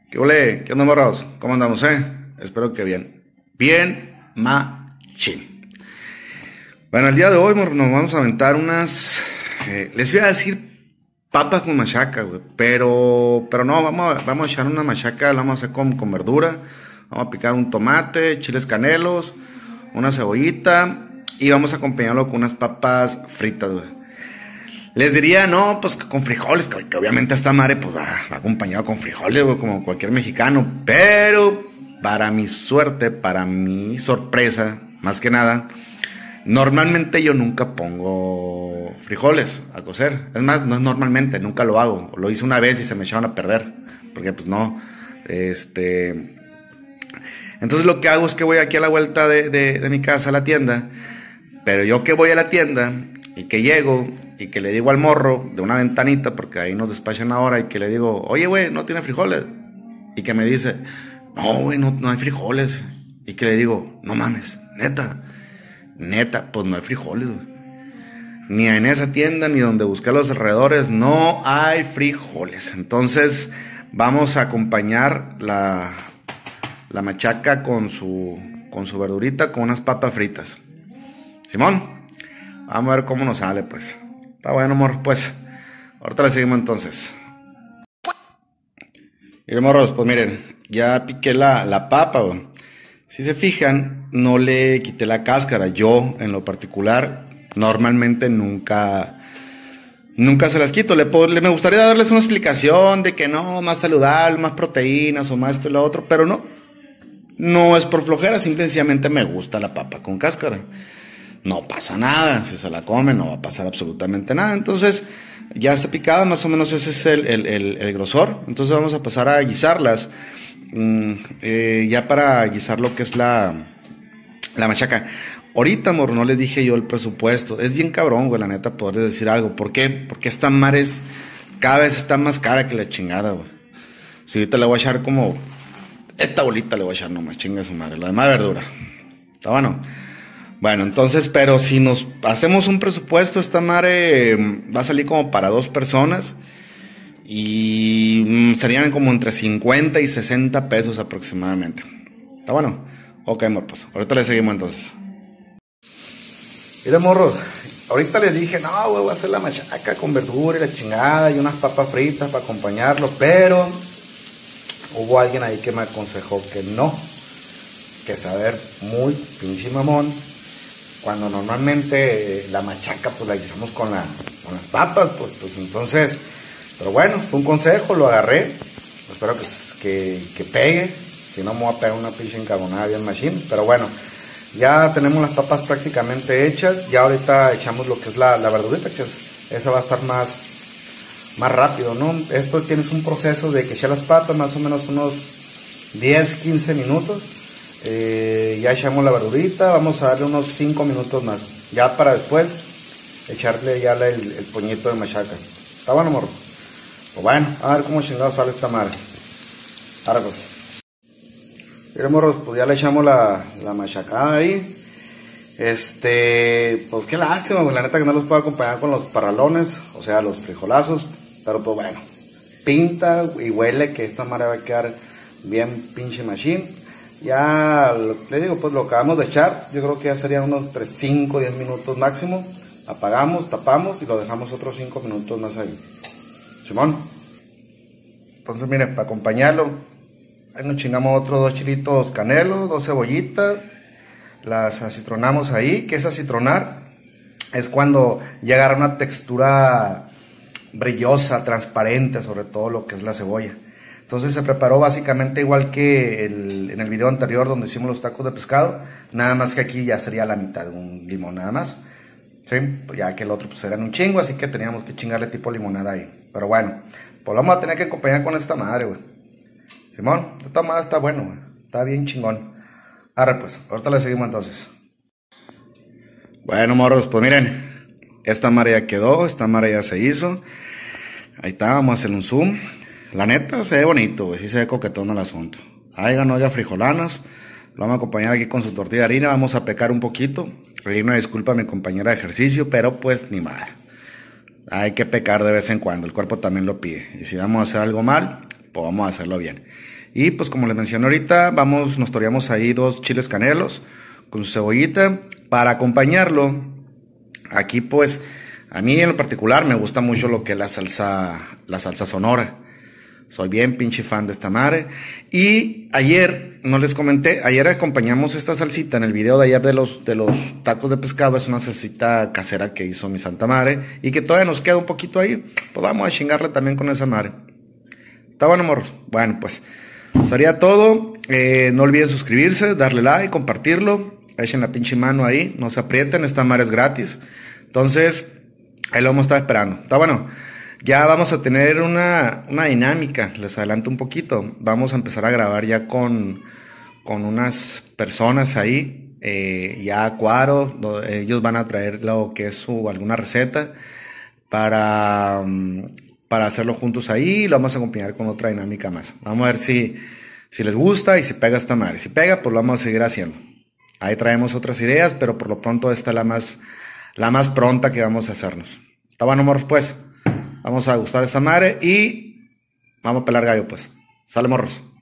¿Qué ole? ¿Qué onda, morros? ¿Cómo andamos, Espero que bien. Bien, machín. Bueno, el día de hoy nos vamos a aventar unas... les voy a decir papas con machaca, güey. Pero no, vamos a echar una machaca, la vamos a hacer con verdura. Vamos a picar un tomate, chiles canelos, una cebollita. Y vamos a acompañarlo con unas papas fritas, güey. Les diría, no, pues con frijoles, que obviamente esta madre pues va acompañado con frijoles, güey, como cualquier mexicano. Pero para mi suerte, para mi sorpresa, más que nada, normalmente yo nunca pongo frijoles a cocer. Es más, no es normalmente, nunca lo hago. Lo hice una vez y se me echaron a perder. Porque pues no, Entonces lo que hago es que voy aquí a la vuelta de mi casa a la tienda. Pero yo que voy a la tienda y que llego y que le digo al morro de una ventanita, porque ahí nos despachan ahora, y que le digo, oye, güey, ¿no tiene frijoles? Y que me dice, no, güey, no hay frijoles. Y que le digo, no mames, neta, pues no hay frijoles, güey. Ni en esa tienda, ni donde busqué a los alrededores, no hay frijoles. Entonces vamos a acompañar la machaca con su verdurita, con unas papas fritas. Simón, vamos a ver cómo nos sale, pues. Está bueno, amor, pues. Ahorita le seguimos entonces. Miren, morros, pues miren, ya piqué la papa, güey. Si se fijan, no le quité la cáscara. Yo, en lo particular, normalmente nunca se las quito. Me gustaría darles una explicación de que no, más saludable, más proteínas o más esto y lo otro, pero no es por flojera, simplemente me gusta la papa con cáscara. No pasa nada, si se la come no va a pasar absolutamente nada. Entonces ya está picada, más o menos ese es el grosor. Entonces vamos a pasar a guisarlas, ya para guisar lo que es la machaca. Ahorita, amor, no les dije yo el presupuesto. Es bien cabrón, güey, la neta, poder decir algo. ¿Por qué? Porque esta madre cada vez está más cara que la chingada, güey. Si ahorita le voy a echar como... Esta bolita le voy a echar nomás, chinga su madre. La demás verdura. ¿Está bueno? Bueno, entonces, pero si nos hacemos un presupuesto, esta madre va a salir como para 2 personas y serían como entre 50 y 60 pesos aproximadamente. ¿Está bueno? Ok, amor, pues ahorita le seguimos entonces. Mira, morros, ahorita les dije, no, güey, voy a hacer la machaca con verdura y la chingada y unas papas fritas para acompañarlo, pero hubo alguien ahí que me aconsejó que no, que saber muy pinche mamón. Cuando normalmente la machaca pues la guisamos con las papas, pues entonces, pero bueno, fue un consejo, lo agarré, espero que pegue, si no me voy a pegar una pinche encabonada bien machine, pero bueno, ya tenemos las papas prácticamente hechas, ya ahorita echamos lo que es la verdurita, que esa va a estar más rápido, ¿no? Esto tienes un proceso de que echar las papas, más o menos unos 10-15 minutos. Ya echamos la verdurita, vamos a darle unos 5 minutos más, ya para después echarle ya el puñito de machaca. ¿Está bueno, amor? Pues bueno, a ver cómo chingado sale esta madre. Ahora pues. Miren, morros, pues ya le echamos la machacada ahí. Pues qué lástima, la neta que no los puedo acompañar con los parralones, o sea, los frijolazos, pero pues bueno, pinta y huele que esta madre va a quedar bien pinche machine. Ya le digo, pues lo acabamos de echar, yo creo que ya serían unos 5-10 minutos máximo. Apagamos, tapamos y lo dejamos otros 5 minutos más ahí. Simón. Entonces miren, para acompañarlo, ahí nos chingamos otros 2 chilitos canelos, 2 cebollitas, las acitronamos ahí. ¿Qué es acitronar? Es cuando ya agarra una textura brillosa, transparente, sobre todo lo que es la cebolla. Entonces se preparó básicamente igual que en el video anterior donde hicimos los tacos de pescado, nada más que aquí ya sería la mitad de un limón nada más, ¿sí? Ya que el otro pues era un chingo, así que teníamos que chingarle tipo limonada ahí. Pero bueno, pues lo vamos a tener que acompañar con esta madre, güey. Simón, esta madre está bueno, güey, está bien chingón. Arre pues, ahorita le seguimos entonces. Bueno, morros, pues miren, esta madre ya quedó, esta madre ya se hizo. Ahí está, vamos a hacer un zoom. La neta se ve bonito, güey, sí se ve coquetón el asunto. Ahí ganó ya frijolanas. Lo vamos a acompañar aquí con su tortilla de harina. Vamos a pecar un poquito. Pedir una disculpa a mi compañera de ejercicio, pero pues ni mal. Hay que pecar de vez en cuando, el cuerpo también lo pide. Y si vamos a hacer algo mal, pues vamos a hacerlo bien. Y pues como les mencioné ahorita, nos toreamos ahí 2 chiles canelos con su cebollita. Para acompañarlo, aquí pues, a mí en lo particular me gusta mucho lo que es la salsa Sonora. Soy bien pinche fan de esta madre. Y ayer, no les comenté, ayer acompañamos esta salsita en el video de ayer de los tacos de pescado. Es una salsita casera que hizo mi santa madre y que todavía nos queda un poquito ahí. Pues vamos a chingarla también con esa madre. ¿Está bueno, morros? Bueno, pues sería todo. No olviden suscribirse, darle like, compartirlo. Echen la pinche mano ahí, no se aprieten, esta madre es gratis. Entonces, ahí lo vamos a estar esperando. Está bueno. Ya vamos a tener una dinámica, les adelanto un poquito. Vamos a empezar a grabar ya con unas personas ahí, ya a cuadro. Ellos van a traer lo que es alguna receta para hacerlo juntos ahí. Lo vamos a acompañar con otra dinámica más. Vamos a ver si les gusta y si pega esta madre. Si pega, pues lo vamos a seguir haciendo. Ahí traemos otras ideas, pero por lo pronto esta es la más pronta que vamos a hacernos. Está bueno, morros, pues. Vamos a gustar esta madre y vamos a pelar gallo, pues. Sale, morros.